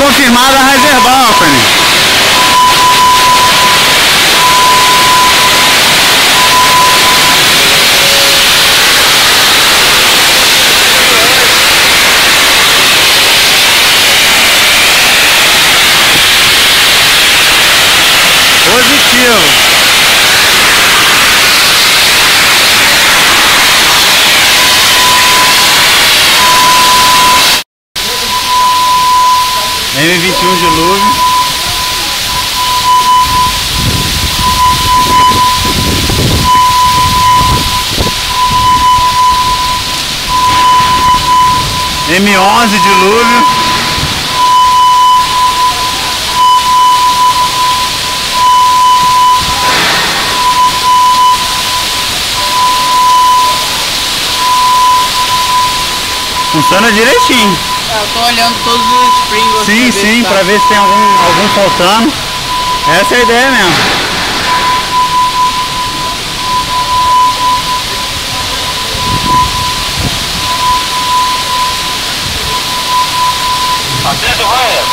confirmada a reservar, Opening. Positivo. M21 Deluge. M11 Dilúvio. Funciona direitinho. Eu tô olhando todos os springs. Sim, sim, pra ver se tem algum faltando. Essa é a ideia mesmo. Atento, Ryan.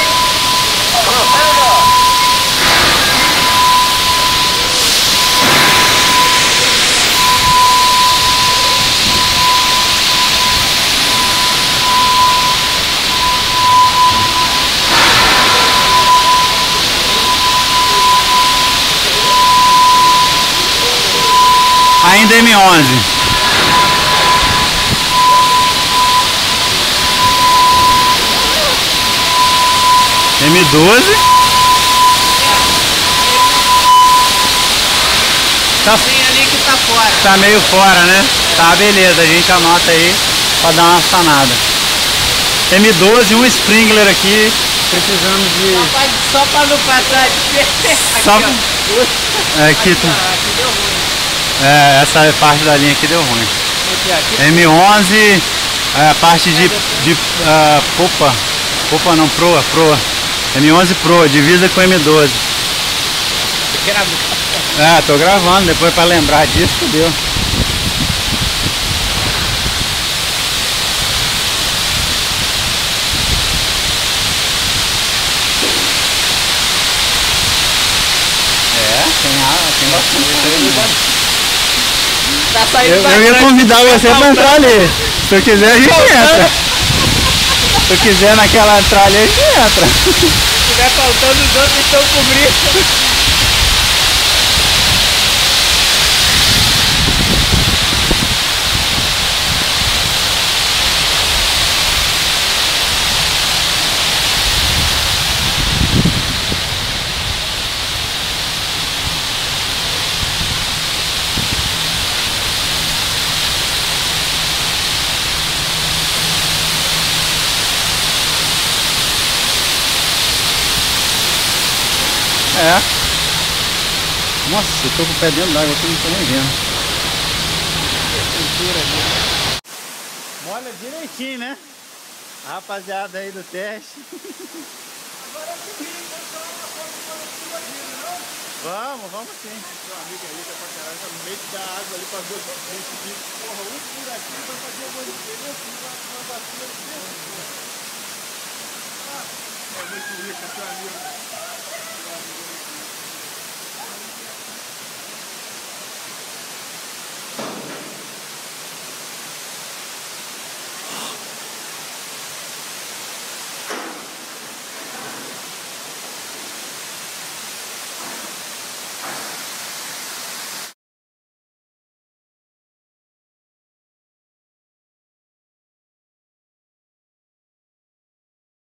Ainda M11. M12. Tem ali que tá fora. Tá meio fora, né? Tá, beleza, a gente anota aí pra dar uma sanada. M12, um sprinkler aqui. Precisamos de... Só pra não passar de aqui, Só... ó. Aqui deu ruim. Essa parte da linha aqui deu ruim. Aqui. M11, a parte de Popa não, Proa. M11 Pro, divisa com M12. Tô gravando, depois pra lembrar disso, fudeu. Tem bastante. Tá saindo eu ia convidar você pra entrar ali. Se eu quiser, a gente entra. Se eu quiser naquela tralha, a gente entra. Se tiver faltando, os outros estão cobrindo. Nossa, eu tô com o pé dentro d'água aqui, não tô nem vendo. Molha direitinho, né? A rapaziada aí do teste. Agora é seguinte, Vamos sim. Seu amigo aí tá pra caralho, tá no meio da água ali pra ver esse bicho. Porra, um por aqui pra fazer o banho dele assim, uma bacia desse. É muito rico, seu amigo.